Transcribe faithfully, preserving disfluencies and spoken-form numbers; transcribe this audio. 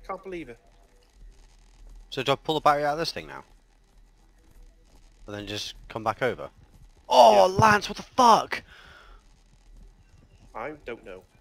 Can't believe it. So do I pull the battery out of this thing now? And then just come back over? Oh, Yeah. Lance, what the fuck? I don't know.